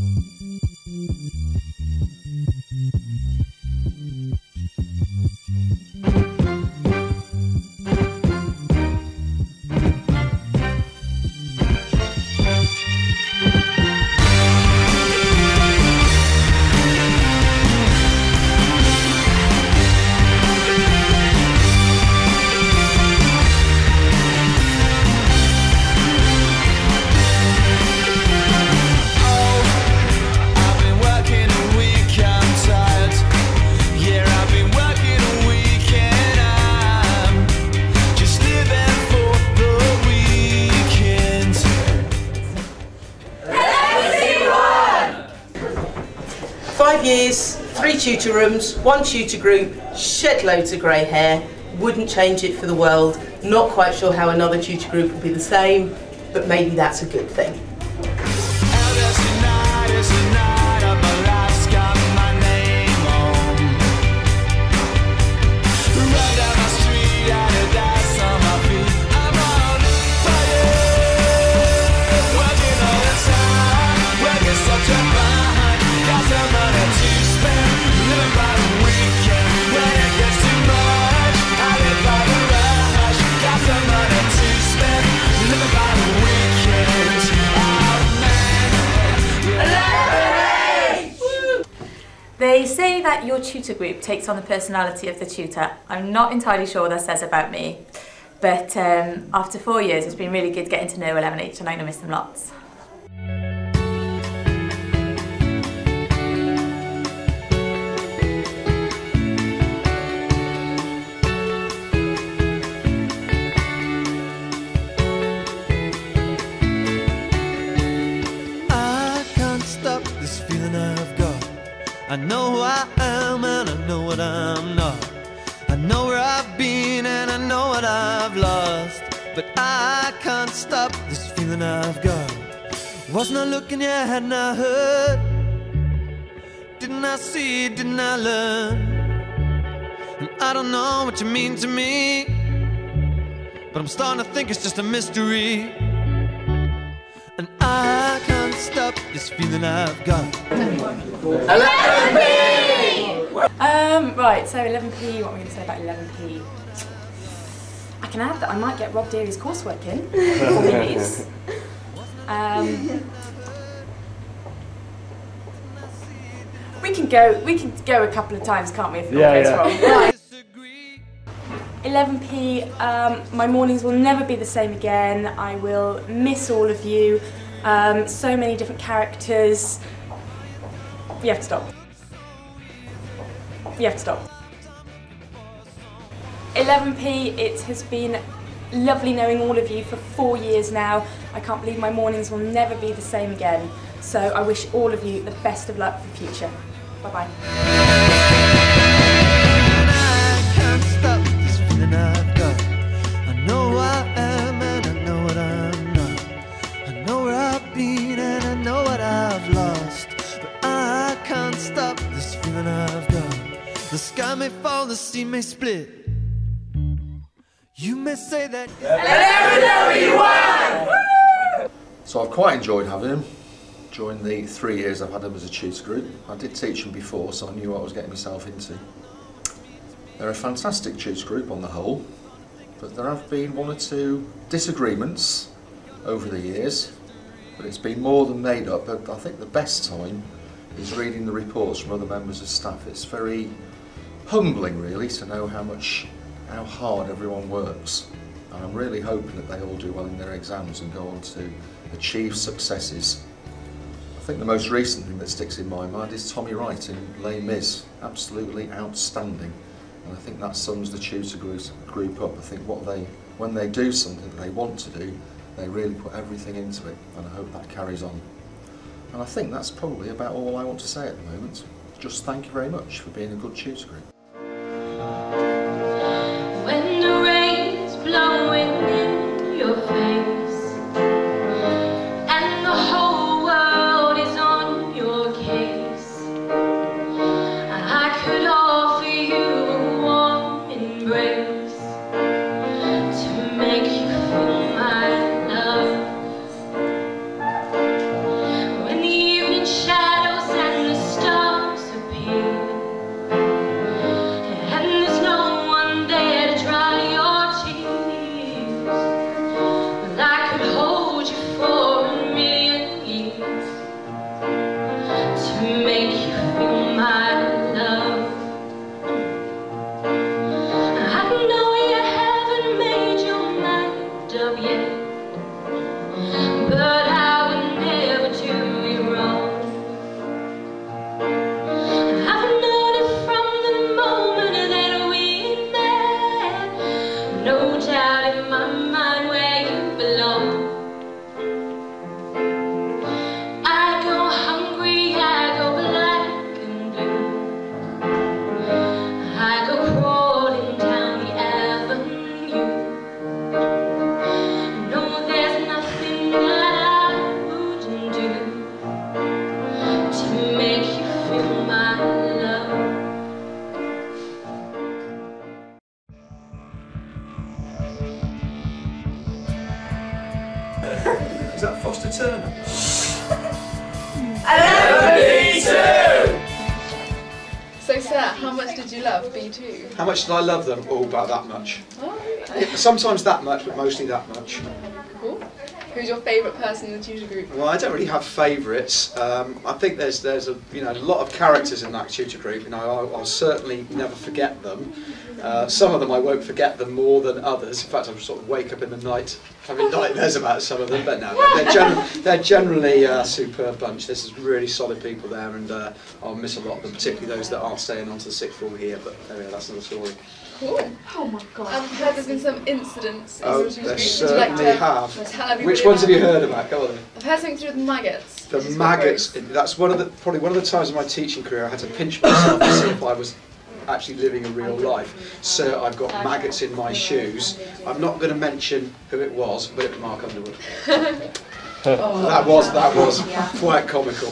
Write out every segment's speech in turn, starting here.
5 years, 3 tutor rooms, 1 tutor group, shed loads of grey hair, wouldn't change it for the world, not quite sure how another tutor group would be the same, but maybe that's a good thing. They say that your tutor group takes on the personality of the tutor. I'm not entirely sure what that says about me, but after 4 years it's been really good getting to know 11H and I'm going to miss them lots. I can't stop this feeling I've got. I know who I am and I know what I'm not. I know where I've been and I know what I've lost. But I can't stop this feeling I've got. Wasn't I looking, yeah, hadn't I heard? Didn't I see, didn't I learn? And I don't know what you mean to me, but I'm starting to think it's just a mystery. And I can't stop this feeling I've got. 11P! Right, so 11P, what am I going to say about 11P? I can add that I might get Rob Deary's coursework in before he leaves. We can go a couple of times, can't we, if it all goes wrong? Right. 11P, my mornings will never be the same again. I will miss all of you. So many different characters. You have to stop. You have to stop. 11P, it has been lovely knowing all of you for 4 years now. I can't believe my mornings will never be the same again. So I wish all of you the best of luck for the future. Bye-bye. I've got. I know who I am and I know what I'm not. I know where I've been and I know what I've lost. But I can't stop this feeling I've got. The sky may fall, the sea may split. You may say that 11W1! So I've quite enjoyed having him during the 3 years I've had him as a tutor group. I did teach him before, so I knew what I was getting myself into. They're a fantastic tutor group on the whole, but there have been 1 or 2 disagreements over the years, but it's been more than made up. But I think the best time is reading the reports from other members of staff. It's very humbling really to know how hard everyone works, and I'm really hoping that they all do well in their exams and go on to achieve successes. I think the most recent thing that sticks in my mind is Tommy Wright in Les Mis, absolutely outstanding. And I think that sums the tutor group up. I think when they do something that they want to do, they really put everything into it, and I hope that carries on. And I think that's probably about all I want to say at the moment. Just thank you very much for being a good tutor group. When the rain's blowing in your face and the whole world is on your case, I could offer you a warm embrace to make you feel my love. When the evening shines to make you feel my love. I know you haven't made your mind up yet, but I would never do you wrong. I've known it from the moment that we met, no doubt in my mind where you belong. I go hungry, I go black and blue, I go crawling down the avenue. No, there's nothing that I wouldn't do to make you feel my love. Is that Foster Turner? So Sarah, how much did you love B2? How much did I love them? Oh, about that much. Oh, Yeah, sometimes that much, but mostly that much. cool. Who's your favourite person in the tutor group? Well, I don't really have favourites. I think there's a lot of characters in that tutor group. I'll certainly never forget them. Some of them I won't forget them more than others. In fact, I sort of wake up in the night having nightmares about some of them. But no, they're generally a superb bunch. There's some really solid people there, and I'll miss a lot of them, particularly those that aren't staying on to the sixth form here. But anyway, that's another story. Cool. Oh my god. I've heard there's been some incidents in Oh, the tutor there group. Would you like certainly to have. tell everybody Which ones have you about heard about? Go on then. I've heard something to do with maggots. The which is quite maggots. gross. That's probably one of the times in my teaching career I had to pinch myself to see if I was actually living a real life. So I've got maggots in my shoes. I'm not going to mention who it was, but it was Mark Underwood. That was quite comical.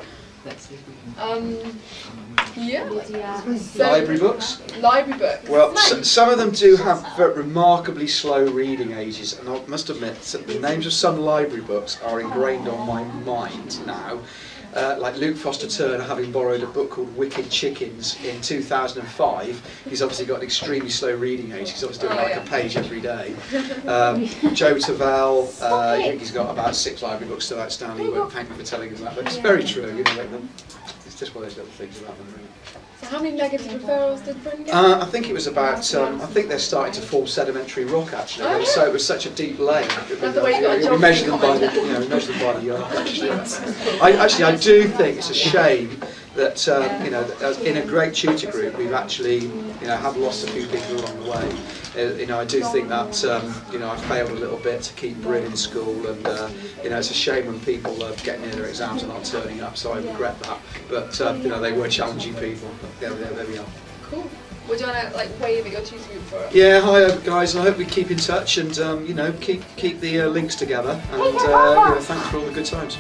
Yeah. So, Library books. library books. Well, some of them do have remarkably slow reading ages, and I must admit that the names of some library books are ingrained on my mind now. Like Luke Foster Turner having borrowed a book called Wicked Chickens in 2005. He's obviously got an extremely slow reading age. He's obviously doing like a page every day. Joe Tavel, I think he's got about 6 library books still outstanding. He won't thank me for telling him that, but it's very true. It's just one of those little things about them, really. So how many negative referrals did Bryn get? I think it was about. I think they're starting to form sedimentary rock actually. Oh, yeah. So it was such a deep lake. That's the way you got a we geography measured them by the, comment. we measured them by the yard. Actually, I do think it's a shame that that in a great tutor group we've actually have lost a few people along the way. I do think that I failed a little bit to keep Bryn in school, and it's a shame when people are getting near their exams and not turning up. So I regret that. But they were challenging people. But there we are. Cool. Would you want to wave at your tutor group for it? Yeah, hi guys. I hope we keep in touch and keep the links together. And thanks for all the good times.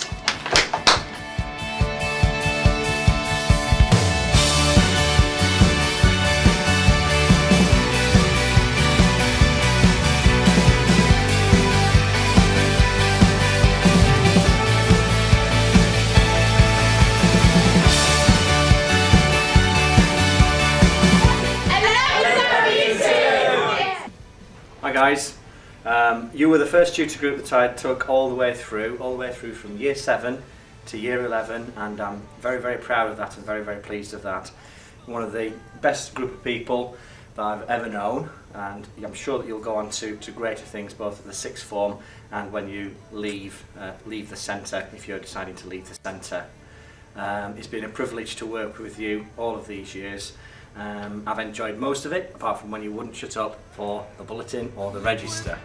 Hi guys, you were the first tutor group that I took all the way through from year 7 to year 11, and I'm very, very proud of that and very, very pleased of that. One of the best group of people that I've ever known, and I'm sure that you'll go on to greater things both at the sixth form and when you leave the centre, if you're deciding to leave the centre. It's been a privilege to work with you all of these years. I've enjoyed most of it, apart from when you wouldn't shut up for the bulletin or the register.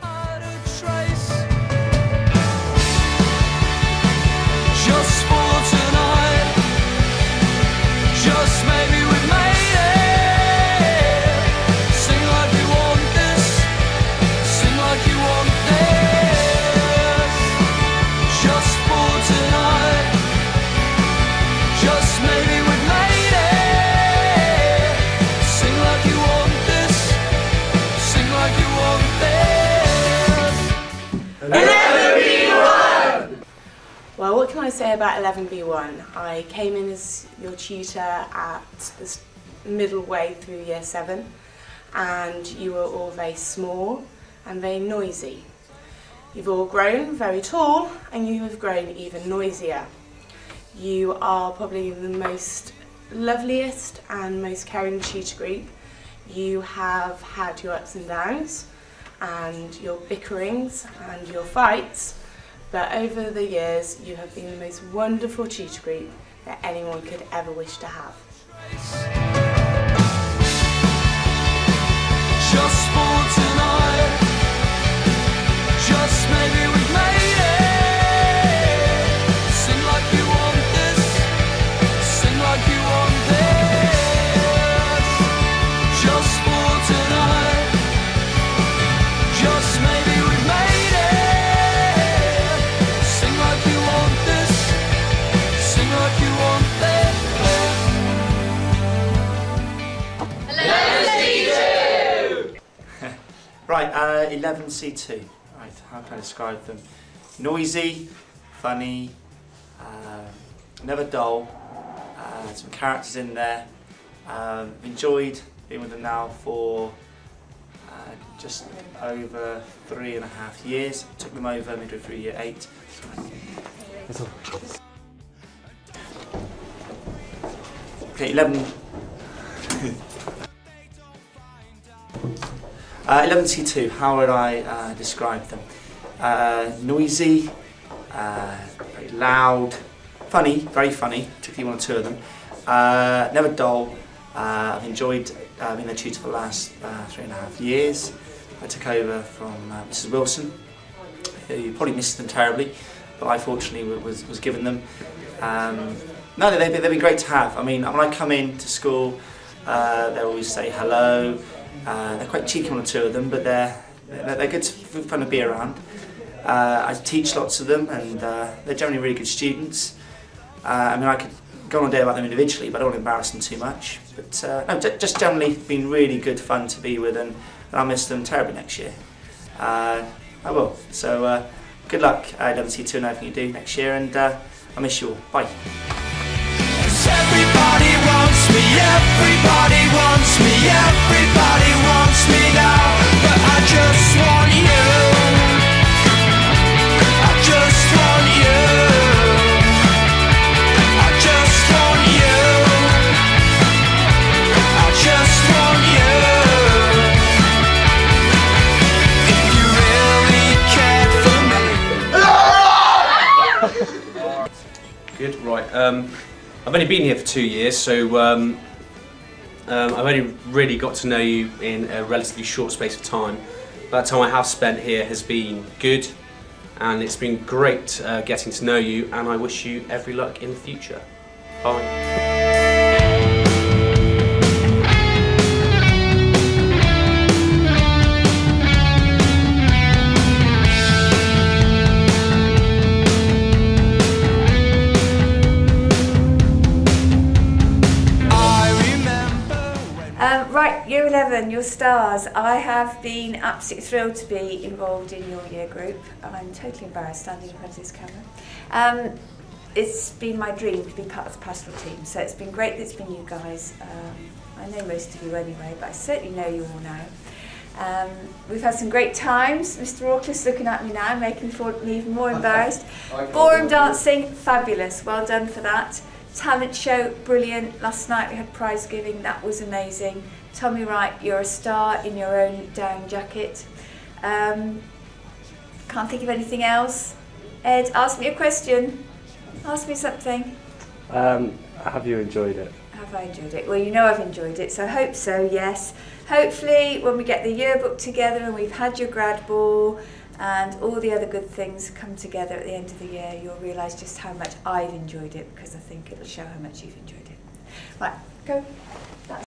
Just for tonight, just maybe we made it. Sing like you want this, sing like you want this. Just for tonight, just maybe we made it. Sing like you want this, sing like you want this. Well, what can I say about 11B1? I came in as your tutor at the middle way through year 7, and you were all very small and very noisy. You've all grown very tall, and you have grown even noisier. You are probably the most loveliest and most caring tutor group. You have had your ups and downs and your bickerings and your fights, but over the years you have been the most wonderful tutor group that anyone could ever wish to have. Just for tonight, just maybe we've made it. Sing like you want this, sing like you want this. Just for tonight, just maybe we've made it. Sing like you want this, sing like you want this. Right, 11C2. Right, how can I describe them? Noisy, funny, never dull, some characters in there. Enjoyed being with them now for just over 3.5 years. Took them over midway through year 8. Okay, 11C2, how would I describe them? Noisy, very loud, funny, very funny, particularly one or two of them. Never dull. I've enjoyed being their tutor for the last 3.5 years. I took over from Mrs. Wilson, who probably missed them terribly, but I fortunately was given them. No, they've been great to have. I mean, when I come into school, they always say hello. They're quite cheeky, one or two of them, but they're good, fun to be around. I teach lots of them, and they're generally really good students. I mean, I could go on a day about them individually, but I don't want to embarrass them too much. But no, just generally been really good fun to be with, and I'll miss them terribly next year. I will. So good luck, 11C2, and everything you do next year, and I miss you all. Bye. Everybody wants me, everybody wants me, everybody wants me now, but I just want you, I just want you, I just want you, I just want you, if you really cared for me. Good, right. I've only been here for 2 years, so I've only really got to know you in a relatively short space of time. That time I have spent here has been good, and it's been great getting to know you, and I wish you every luck in the future. Bye. Right, Year 11, your stars. I have been absolutely thrilled to be involved in your year group. I'm totally embarrassed standing in front of this camera. It's been my dream to be part of the pastoral team, so it's been great that it's been you guys. I know most of you anyway, but I certainly know you all now. We've had some great times. Mr. Rawcliffe's looking at me now, making me even more embarrassed. Ballroom dancing, fabulous. Well done for that. Talent show, brilliant. Last night we had prize giving, that was amazing. Tommy Wright, you're a star in your own down jacket. Can't think of anything else. Ed, ask me a question. Ask me something. Have you enjoyed it? Have I enjoyed it? Well, you know I've enjoyed it, so I hope so, yes. Hopefully when we get the yearbook together and we've had your grad ball and all the other good things come together at the end of the year, you'll realise just how much I've enjoyed it, because I think it'll show how much you've enjoyed it. Right, go.